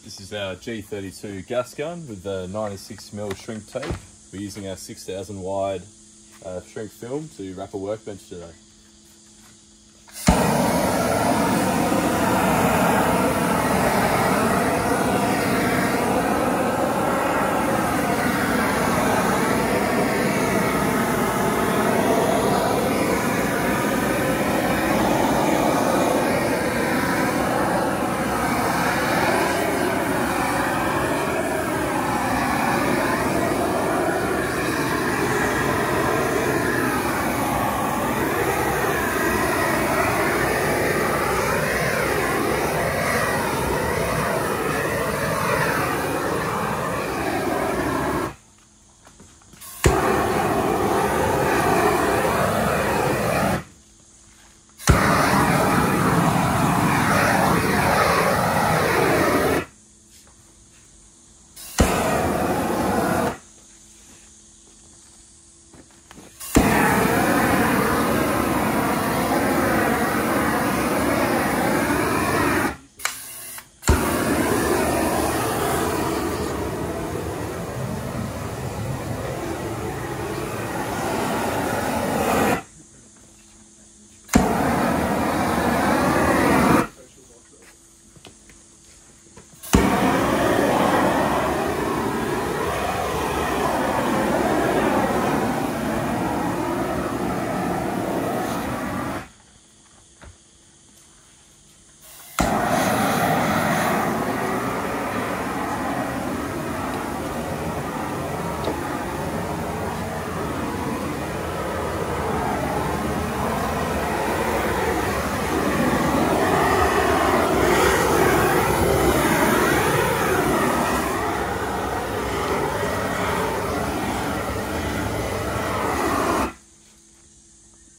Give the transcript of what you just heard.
This is our G32 gas gun with the 96mm shrink tape. We're using our 6000 wide shrink film to wrap a workbench today.